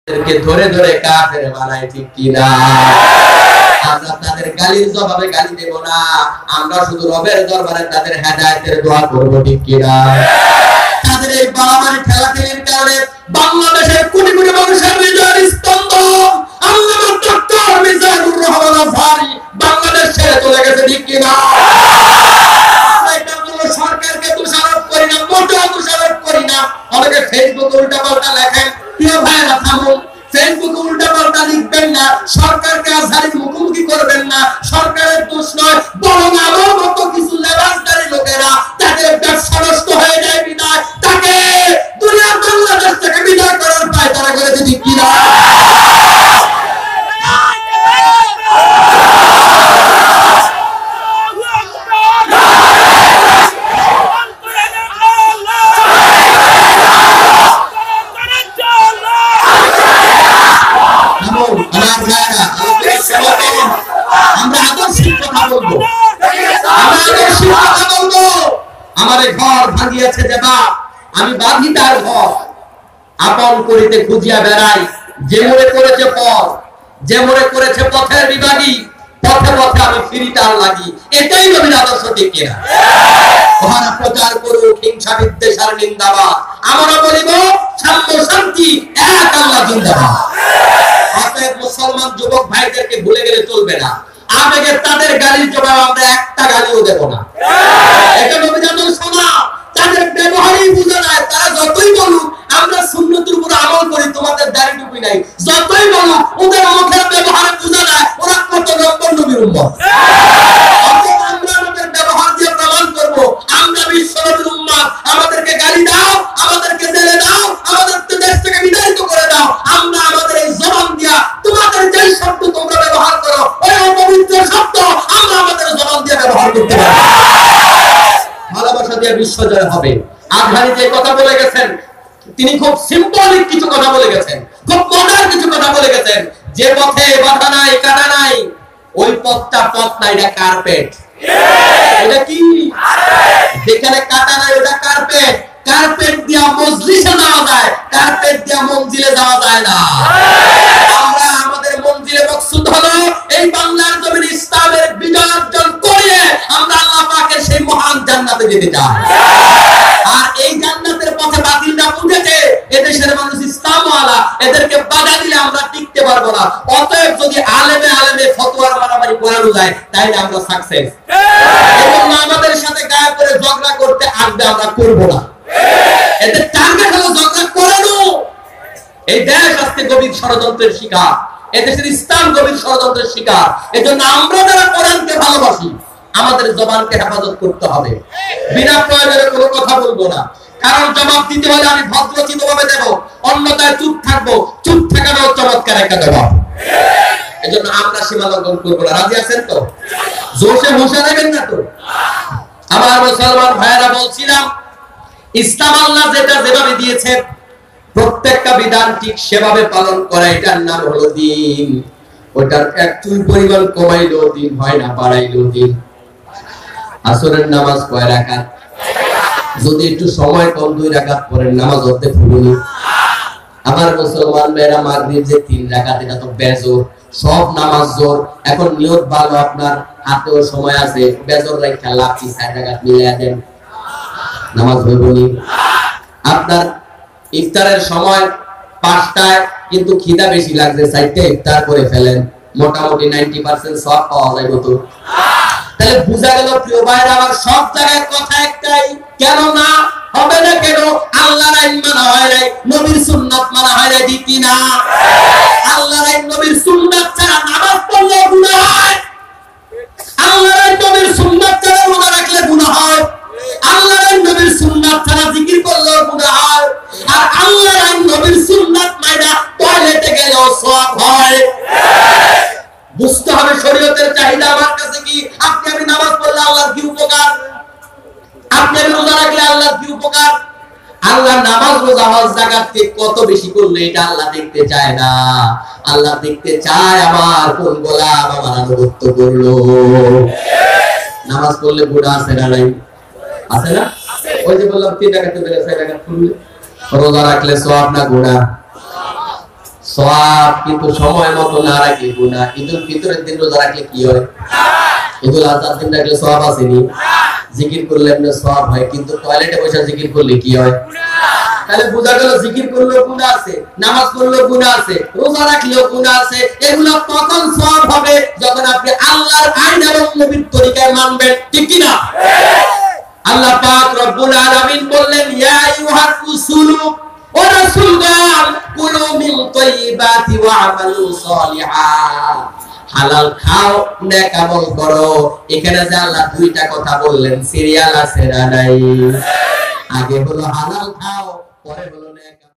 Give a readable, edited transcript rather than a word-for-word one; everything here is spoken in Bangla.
ধরে ধরে কাফের বানায়, ঠিক কিনা? আমরা তাদের গালির জবাবে গালি দেব না, আমরা শুধু রবের দরবারে তাদের হেদায়েতের দোয়া করব, ঠিক কিনা? তাদের এই বাড়াবাড়ি ঠেলাঠেলির কারণে বাংলাদেশের কোটি কোটি মানুষের হৃদয়ের স্পন্দ আল্লামা ডক্টর মিজানুর রহমান আজহারি বাংলাদেশ ছেড়ে চলে গেছে, ঠিক কিনা? এটা কোনো সরকারকে দোষারোপ করি না, মোটেও দোষারোপ করি না। অনেকে ফেসবুকে উল্টাপাল্টা লেখেন, প্রিয় ভাইরা থামুন, ফেসবুকে উল্টাপাল্টা লিখবেন না, সরকারকে আজহারির মুখোমুখি করবেন না। সরকারের দোষ নয়, বরং আমার মতো কিছু লেবাসদারি লোকেরা তাদের ব্যবসা নষ্ট হয়ে যায় বিদায় তাকে দুনিয়ার বাংলাদেশ থেকে বিদায় করার পায়তারা করেছে, ঠিক কিনা? আমারে ঘর ভাঙিয়েছে যে বাপ, আমি বাঁধি তার ঘর, আপন করিতে খুঁজিয়া বেড়াই, যে মনে করেছে পথ, যে মনে করেছে পথের বিবাদী, পথে পথে আমি ফিরি তার লাগি। এটাই নবীর আদর্শ, ঠিক কিনা? ওহারা প্রচার করুক হিংসা বিদ্বেষ আর নিন্দাবাদ, আমরা বলিব সাম্য শান্তি এক আল্লাহ জিন্দাবাদ। অতএব মুসলমান যুবক ভাইদেরকে ভুলে গেলে চলবে না, আবেগে তাদের গালির জবাব আমরা একটা গালিও দেব না। এটা নবীর আদর্শ না, তাদের ব্যবহারই বুঝে নাই। তারা যতই বলুক আমরা সুন্নতের উপর আমল করি, তোমাদের দাড়ি টুপি নাই, যতই বলুক ওদের মুখের ব্যবহারে বুঝে নাই ওরা কত নম্বর নবীর উম্মত। আমরা আমাদের ব্যবহার দিয়ে প্রমাণ করব আমরা বিশ্ব নবীর উম্মত। আমাদেরকে গালি দাও, আমাদেরকে জেলে দাও, আমাদের দেশ থেকে বিতাড়িত করে দাও, আমরা আমাদের এই জবান দিয়া তোমাদের যেই শব্দ তোমরা ব্যবহার করো ওই অপবিত্র শব্দ আমরা আমাদের জবান দিয়ে ব্যবহার করতে পারি। ভালোবাসা দিয়ে বিশ্ব জয় হবে। আজহারি যে কথা বলে গেছেন, তিনি খুব সিম্বলিক কিছু কথা বলে গেছেন, খুব মজার কিছু কথা বলে গেছেন। যে পথে বাধা নাই, কাটা নাই, ওই পথটা পথ না, এটা কার্পেট। এটা কি? যেখানে কাটা নাই ওটা কার্পেট। কার্পেট দিয়া মজলিসে যাওয়া যায়, কার্পেট দিয়া মঞ্জিলে যাওয়া যায় না। আমরা আমাদের মঞ্জিলে মকসুদ হলো এই বাংলার জমিনে ইসলামের বিজয় অর্জন করে আমরা আল্লাহ পাকের সেই মহান জান্নাতে যেতে চাই। আর এই জান্নাতের পথে বাতিলটা উঠেছে, এদেশের মানুষ ইসলামওয়ালা, এদেরকে বাধা দিলে আমরা টিকতে পারবো না। অতএব যদি আলেমে আলেমে ফতোয়ার মারামারি করানো যায় তাহলে আমরা সাকসেস। এজন্য আমাদের সাথে গায়ে করে ঝগড়া করতে আসবে আমরা করব না। এদের টার্গেট হলো ঝগড়া করানো। এই দেশ আজকে গভীর ষড়যন্ত্রের শিকার, এদেশের ইসলাম গভীর ষড়যন্ত্রের শিকার। এজন্য আমরা যারা কোরআনকে ভালোবাসি আমাদের জবানকে হেফাজত করতে হবে, বিনা প্রয়োজনে কোনো কথা বলবো না। কারণ জবাব দিতে হলে আমি ভদ্রচিত ভাবে দেব, অন্যথায় চুপ থাকবো। চুপ থাকাটাও চমৎকার একটা জবাব। এজন্য আমরা সীমা লঙ্ঘন করবো না। রাজি আছেন তো? জোশে হোসে নেবেন না তো? আমার মুসলমান ভাইয়েরা, বলছিলাম ইসলাম আল্লাহ যেটা যেভাবে দিয়েছে প্রত্যেকটা বিধান ঠিক সেভাবে পালন করা, এটার নাম হলো দিন। ওটার এক চুল পরিমাণ কমাইলেও দিন হয় না, বাড়াইলেও দিন। আসরের নামাজ কয় রাকাত? যদি একটু সময় কম 2 রাকাত পড়েন নামাজ হতে ভুলুনি। আমার মুসলমান মেয়েরা মাগরিব যে 3 রাকাত, এটা তো বেজোর। সব নামাজ জোর। এখন নিয়ত ভালো, আপনার হাতেও সময় আছে, বেজোর রাখা লাভ কি? 4 রাকাত মিলিয়ে দেন, নামাজ হইবনি। আপনার ইফতারের সময় 5টায়, কিন্তু খিদা বেশি লাগছে, 4টায় ইফতার করে ফেলেন, মোটামুটি 90% সব পাওয়া যাবে তো। তাহলে বুঝা গেল প্রিয় ভাইরা আমার, সব জায়গায় কথা একটাই, কেন না হবে না? কেন? আল্লাহর আইন মানা হয় নাই, নবীর সুন্নাত মানা হয় নাই, ঠিক কিনা? আল্লাহর আইন নবীর সুন্নাত ছাড়া নামাজ পড়লে গুনাহ হয়, আল্লাহর আইন নবীর সুন্নাত ছাড়া রোজা রাখলে গুনাহ হয়, আল্লাহর আইন নবীর সুন্নাত ছাড়া জিকির করলেও গুনাহ হয়, আর আল্লাহর আইন নবীর সুন্নাত মাইনা টয়লেটে গেলেও সওয়াব হয়। বুঝতে হবে শরীয়তের চাহিদা আমার কাছে কি। আপনি আমি নামাজ পড়লে আল্লাহর কি উপকার, আপনি আমি রোজা রাখলে আল্লাহর কি উপকার। আল্লাহ নামাজ রোজা হজ যাকাতকে কত বেশি করলে এটা আল্লাহ দেখতে চায় না। আল্লাহ দেখতে চায় আমার কোন গোলাম আমার আনুগত্য করলো। নামাজ পড়লে গুনাহ আছে না নাই? আছে না? ওই যে বললাম 3 রাকাত বেলা 4 রাকাত পড়লে, রোজা রাখলে সওয়াব না গুনাহ? সওয়াব, কিন্তু সময় মতো না রাখলে গুনাহ। ঈদুল ফিতরের দিন রোজা রাখলে কি হয়? ঈদুল আজহার দিন রাখলে সওয়াব আসেনি? জিকির করলে এমনি সওয়াব হয়, কিন্তু টয়লেটে বসে জিকির করলে কি হয়? তাহলে বোঝা গেল জিকির করলেও গুনাহ আছে, নামাজ পড়লেও গুনাহ আছে, রোজা রাখলেও গুনাহ আছে। এগুলো তখন সওয়াব হবে যখন আপনি আল্লাহর আইন এবং নবীর তরিকায় মানবেন, ঠিক কি না? আল্লাহ পাক রব্বুল আলামিন বললেন, ইয়া আইয়ুহার রাসূলু, ও রাসূলগণ, কুলু মিন তাইয়্যিবাতি ওয়া আমালু সালিহান, হালাল খাও, নেক আমল করো। এখানে যে আল্লাহ দুইটা কথা বললেন, সিরিয়াল আছে না নাই? আগে হলো হালাল খাও, পরে হলো